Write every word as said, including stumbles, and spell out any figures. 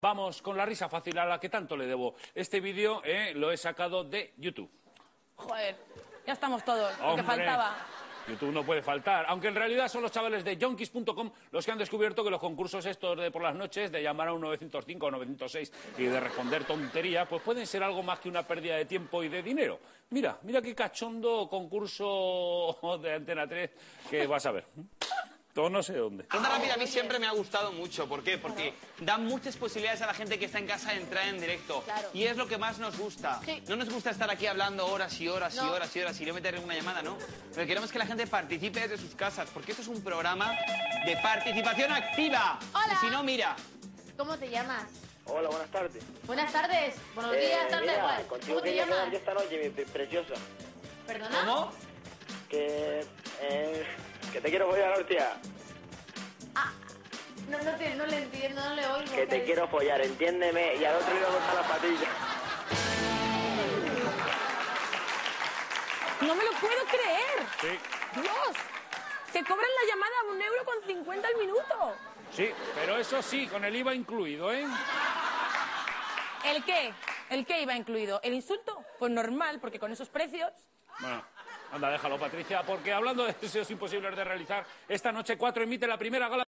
Vamos con la risa fácil a la que tanto le debo. Este vídeo eh, lo he sacado de YouTube. Joder, ya estamos todos, lo Hombre, que faltaba. YouTube no puede faltar, aunque en realidad son los chavales de yonkis punto com los que han descubierto que los concursos estos de por las noches, de llamar a un nueve cero cinco o nueve cero seis y de responder tontería, pues pueden ser algo más que una pérdida de tiempo y de dinero. Mira, mira qué cachondo concurso de Antena tres que vas a ver. Todo no sé dónde. Ronda Rápida a mí siempre me ha gustado mucho. ¿Por qué? Porque da muchas posibilidades a la gente que está en casa de entrar en directo. Claro. Y es lo que más nos gusta. Sí. No nos gusta estar aquí hablando horas y horas y No. horas y horas y no meterle una llamada, ¿no? Lo que queremos es que la gente participe desde sus casas, porque esto es un programa de participación activa. Hola. Y si no, mira. ¿Cómo te llamas? Hola, buenas tardes. Buenas tardes, buenos Eh, días, tarde, mira, igual. contigo ¿Cómo te quería quedar llamas? yo esta noche, mi pre- preciosa. ¿Perdona? ¿Cómo? Que... Eh, que te quiero follar, hostia. No, no, te, no le entiendo, no le oigo. Que te quiero follar, entiéndeme. Y al otro le voy a cortar las patillas. No me lo puedo creer. Sí, Dios, te cobran la llamada a un euro con cincuenta al minuto. sí, pero eso sí, con el I V A incluido, ¿eh? ¿El qué? ¿El qué iba incluido? ¿El insulto? Pues normal, porque con esos precios... Bueno, anda, déjalo, Patricia, porque hablando de deseos imposibles de realizar, esta noche cuatro emite la primera gala